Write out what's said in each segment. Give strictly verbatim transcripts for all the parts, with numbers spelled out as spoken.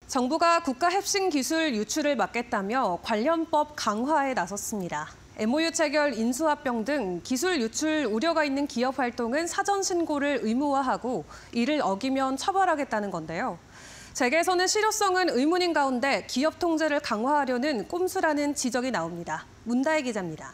정부가 국가 핵심 기술 유출을 막겠다며 관련법 강화에 나섰습니다. 엠오유 체결, 인수합병 등 기술 유출 우려가 있는 기업 활동은 사전 신고를 의무화하고 이를 어기면 처벌하겠다는 건데요. 재계에서는 실효성은 의문인 가운데 기업 통제를 강화하려는 꼼수라는 지적이 나옵니다. 문다혜 기자입니다.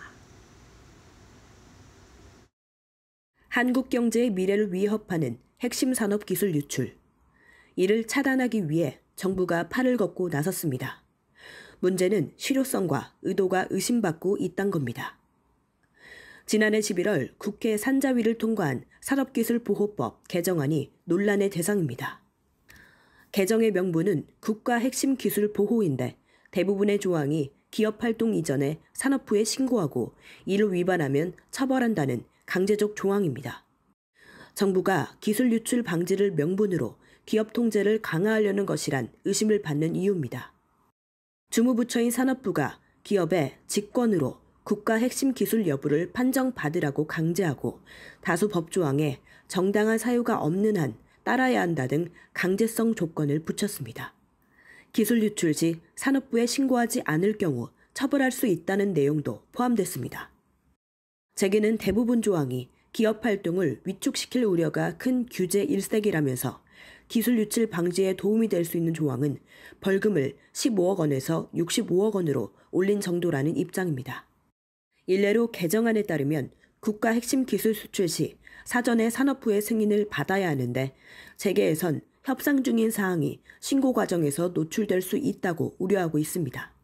한국 경제의 미래를 위협하는 핵심 산업 기술 유출. 이를 차단하기 위해 정부가 팔을 걷고 나섰습니다. 문제는 실효성과 의도가 의심받고 있다는 겁니다. 지난해 십일월 국회 산자위를 통과한 산업기술보호법 개정안이 논란의 대상입니다. 개정의 명분은 국가 핵심 기술 보호인데 대부분의 조항이 기업 활동 이전에 산업부에 신고하고 이를 위반하면 처벌한다는 강제적 조항입니다. 정부가 기술 유출 방지를 명분으로 기업 통제를 강화하려는 것이란 의심을 받는 이유입니다. 주무부처인 산업부가 기업의 직권으로 국가 핵심 기술 여부를 판정받으라고 강제하고 다수 법조항에 정당한 사유가 없는 한 따라야 한다 등 강제성 조건을 붙였습니다. 기술 유출 시 산업부에 신고하지 않을 경우 처벌할 수 있다는 내용도 포함됐습니다. 재계는 대부분 조항이 기업 활동을 위축시킬 우려가 큰 규제 일색이라면서 기술 유출 방지에 도움이 될 수 있는 조항은 벌금을 십오억 원에서 육십오억 원으로 올린 정도라는 입장입니다. 일례로 개정안에 따르면 국가 핵심 기술 수출 시 사전에 산업부의 승인을 받아야 하는데 재계에선 협상 중인 사항이 신고 과정에서 노출될 수 있다고 우려하고 있습니다.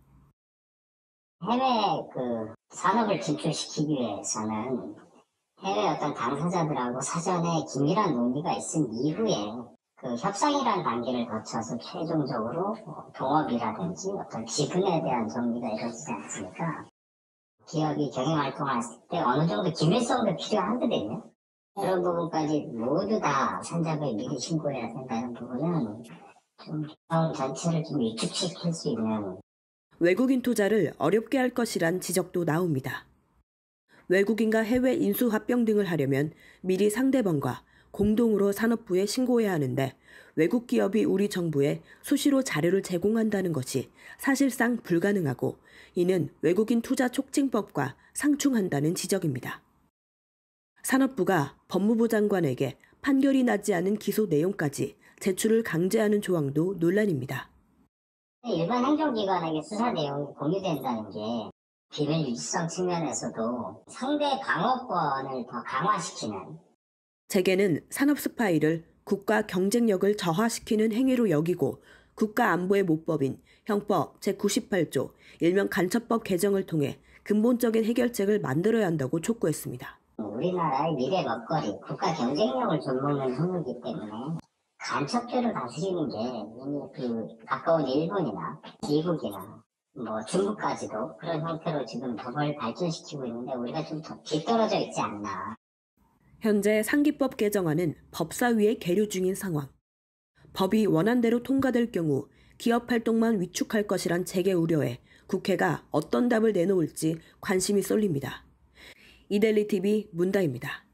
해외 그 산업을 진출시키기 위해서는 해외 어떤 당사자들하고 사전에 긴밀한 논의가 있은 이후에 그 협상이라는 단계를 거쳐서 최종적으로 동업이라든지 어떤 지분에 대한 정리가 이루어지지 않습니까? 기업이 경영활동을 했을 때 어느 정도 긴밀성도 필요하거든요. 그런 부분까지 모두 다 산자부에 미리 신고해야 된다는 부분은 좀 경영 전체를 좀 위축시킬 수 있는. 외국인 투자를 어렵게 할 것이란 지적도 나옵니다. 외국인과 해외 인수합병 등을 하려면 미리 상대방과 공동으로 산업부에 신고해야 하는데 외국 기업이 우리 정부에 수시로 자료를 제공한다는 것이 사실상 불가능하고 이는 외국인 투자 촉진법과 상충한다는 지적입니다. 산업부가 법무부 장관에게 판결이 나지 않은 기소 내용까지 제출을 강제하는 조항도 논란입니다. 일반 행정기관에게 수사 내용이 공유된다는 게 비밀 유지성 측면에서도 상대 방어권을 더 강화시키는. 재계는 산업 스파이를 국가 경쟁력을 저하시키는 행위로 여기고 국가안보의 모법인 형법 제구십팔조 일명 간첩법 개정을 통해 근본적인 해결책을 만들어야 한다고 촉구했습니다. 우리나라의 미래 먹거리, 국가 경쟁력을 좀먹는 항목이기 때문에 간첩죄를 다스리는 게 이미 그 가까운 일본이나 미국이나 뭐 중국까지도 그런 형태로 지금 법을 발전시키고 있는데 우리가 좀 더 뒤떨어져 있지 않나. 현재 상기법 개정안은 법사위에 계류 중인 상황. 법이 원안대로 통과될 경우 기업 활동만 위축할 것이란 재계 우려에 국회가 어떤 답을 내놓을지 관심이 쏠립니다. 이데일리티비 문다입니다.